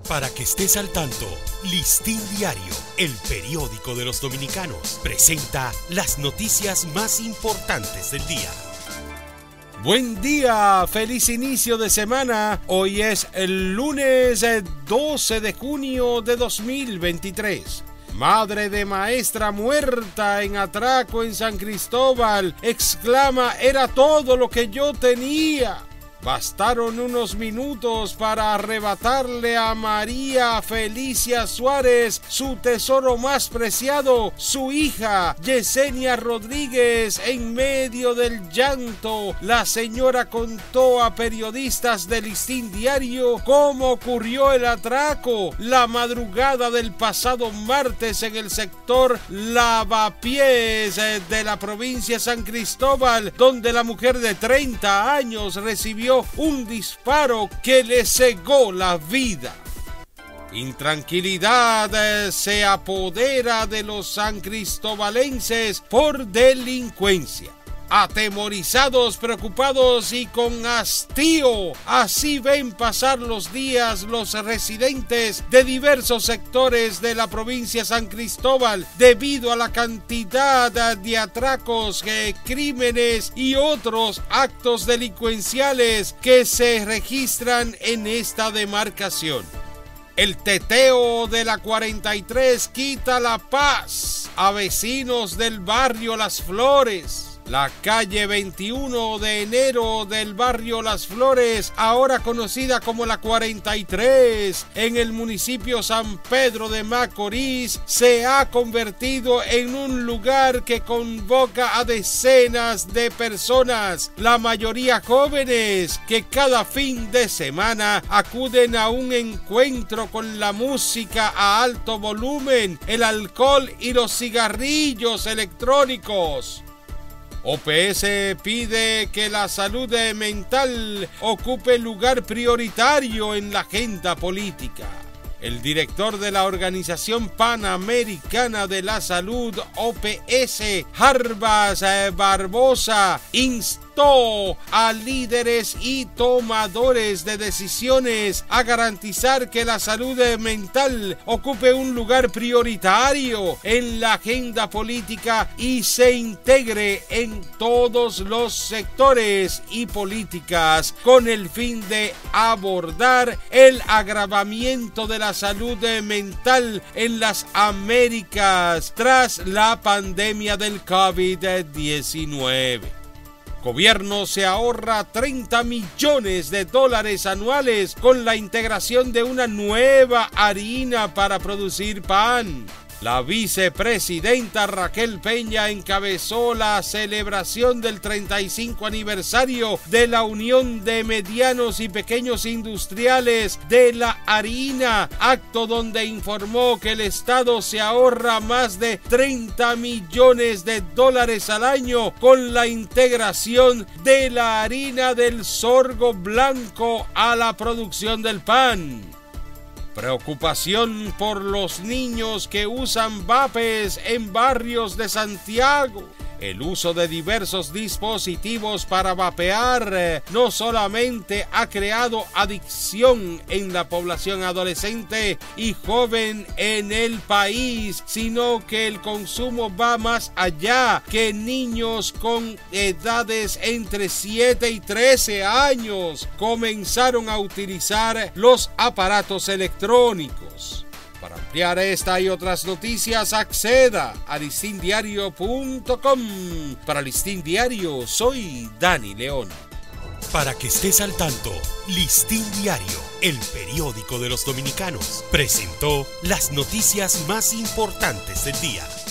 Para que estés al tanto, Listín Diario, el periódico de los dominicanos, presenta las noticias más importantes del día. Buen día, feliz inicio de semana. Hoy es el lunes 12 de junio de 2023. Madre de maestra muerta en atraco en San Cristóbal exclama: era todo lo que yo tenía. Bastaron unos minutos para arrebatarle a María Felicia Suárez su tesoro más preciado, su hija Yesenia Rodríguez. En medio del llanto, la señora contó a periodistas del Listín Diario cómo ocurrió el atraco la madrugada del pasado martes en el sector Lavapiés de la provincia de San Cristóbal, donde la mujer de 30 años recibió un disparo que le cegó la vida. Intranquilidad se apodera de los sancristobalenses por delincuencia. Atemorizados, preocupados y con hastío, así ven pasar los días los residentes de diversos sectores de la provincia de San Cristóbal debido a la cantidad de atracos, crímenes y otros actos delincuenciales que se registran en esta demarcación. El teteo de la 43 quita la paz a vecinos del barrio Las Flores. La calle 21 de enero del barrio Las Flores, ahora conocida como la 43, en el municipio San Pedro de Macorís, se ha convertido en un lugar que convoca a decenas de personas, la mayoría jóvenes, que cada fin de semana acuden a un encuentro con la música a alto volumen, el alcohol y los cigarrillos electrónicos. OPS pide que la salud mental ocupe lugar prioritario en la agenda política. El director de la Organización Panamericana de la Salud, OPS, Jarbas Barbosa, instó a líderes y tomadores de decisiones a garantizar que la salud mental ocupe un lugar prioritario en la agenda política y se integre en todos los sectores y políticas con el fin de abordar el agravamiento de la salud mental en las Américas tras la pandemia del COVID-19. Gobierno se ahorra $30 millones anuales con la integración de una nueva harina para producir pan. La vicepresidenta Raquel Peña encabezó la celebración del 35 aniversario de la Unión de Medianos y Pequeños Industriales de la Harina, acto donde informó que el Estado se ahorra más de $30 millones al año con la integración de la harina del sorgo blanco a la producción del pan. Preocupación por los niños que usan vapes en barrios de Santiago. El uso de diversos dispositivos para vapear no solamente ha creado adicción en la población adolescente y joven en el país, sino que el consumo va más allá, que niños con edades entre 7 y 13 años comenzaron a utilizar los aparatos electrónicos. Para ampliar esta y otras noticias, acceda a listindiario.com. Para Listín Diario, soy Dani León. Para que estés al tanto, Listín Diario, el periódico de los dominicanos, presentó las noticias más importantes del día.